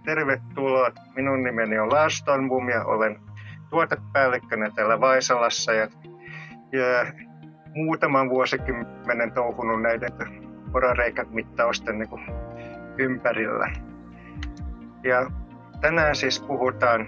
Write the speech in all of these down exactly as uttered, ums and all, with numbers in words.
tervetuloa. Minun nimeni on Lars Tornbom ja olen tuotepäällikkönä täällä Vaisalassa ja, ja muutaman vuosikymmenen touhunut näiden porareikämittausten niin kuin ympärillä. Ja tänään siis puhutaan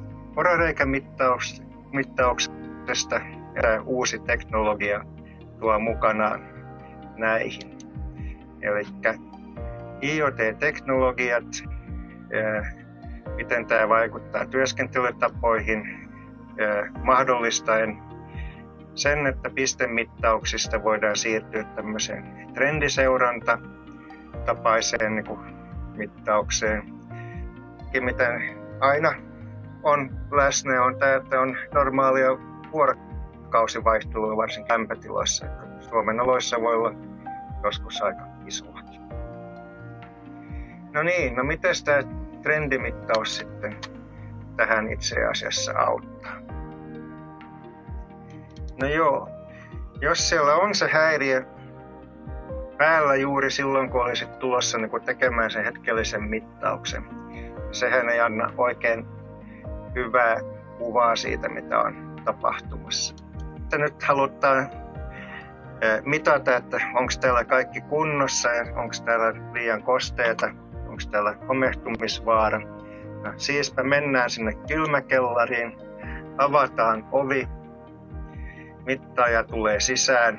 porareikämittauksesta ja uusi teknologia tuo mukanaan näihin. Eli I O T-teknologiat, miten tämä vaikuttaa työskentelytapoihin, mahdollistaen sen, että pistemittauksista voidaan siirtyä tämmöiseen trendiseurantatapaiseen niin kuin mittaukseen. Ja mitä aina on läsnä on tämä, että on normaalia vuorokausivaihtelua varsin lämpötilassa. Suomen oloissa voi olla joskus aika isoakin. No niin, no miten tämä trendimittaus sitten tähän itse asiassa auttaa? No joo, jos siellä on se häiriö päällä juuri silloin, kun olisit tulossa niin kun tekemään sen hetkellisen mittauksen, sehän ei anna oikein hyvää kuvaa siitä, mitä on tapahtumassa. Mutta nyt halutaan mitata, että onko täällä kaikki kunnossa ja onko täällä liian kosteita, onko täällä homehtumisvaara. No, siispä mennään sinne kylmäkellariin, avataan ovi, mittaaja tulee sisään.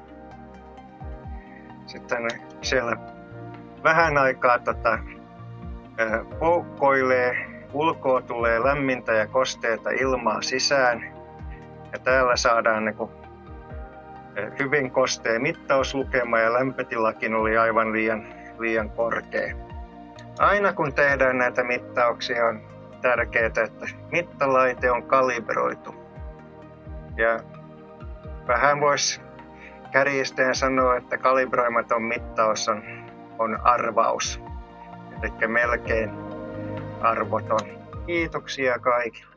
Sitten siellä vähän aikaa tota, poukkoilee, ulkoa tulee lämmintä ja kosteita ilmaa sisään. Ja täällä saadaan niin kuin hyvin kostea mittauslukema ja lämpötilakin oli aivan liian, liian korkea. Aina kun tehdään näitä mittauksia on tärkeää, että mittalaite on kalibroitu. Ja vähän voisi kärjistäen sanoa, että kalibroimaton mittaus on, on arvaus. Eli melkein arvoton. Kiitoksia kaikille.